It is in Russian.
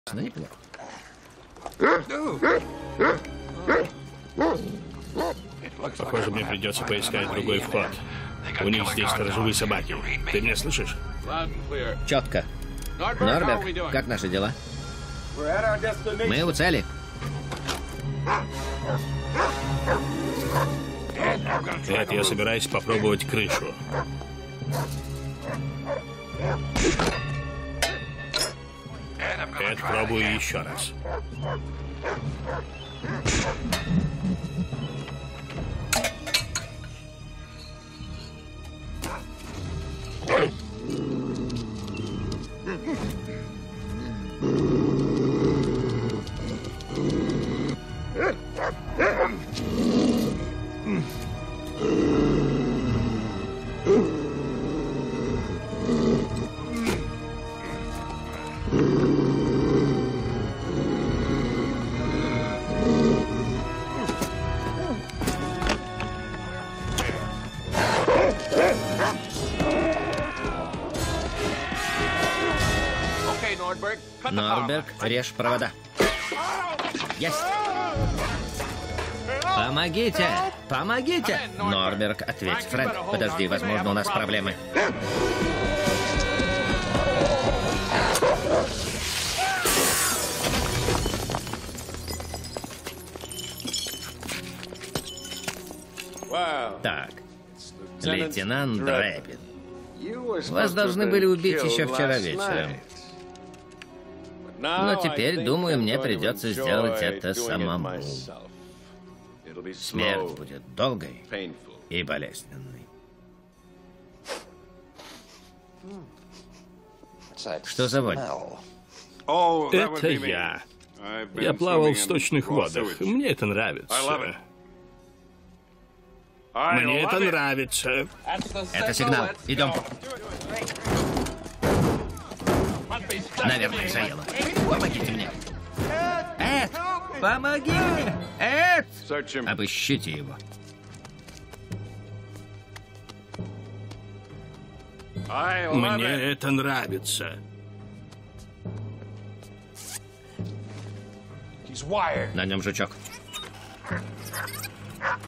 Неплохо. Похоже, мне придется поискать другой вход. У них здесь сторожевые собаки. Ты меня слышишь? Четко. Норберг, как наши дела? Мы у цели. Эд, я собираюсь попробовать крышу. Эд, пробую еще раз. Норберг, режь провода. Есть. Помогите! Помогите! Норберг, ответь. Фред, подожди, возможно, у нас проблемы. Так, лейтенант Дрейпин. Вас должны были убить еще вчера вечером. Но теперь, думаю, мне придется сделать это самому. Смерть будет долгой и болезненной. Что за вонь? Это я. Я плавал в сточных водах. Мне это нравится. Мне это нравится. Это сигнал. Идем. Наверное, заело. Помогите мне. Эд! Помоги! Эд! Обыщите его. Мне это нравится. На нем жучок.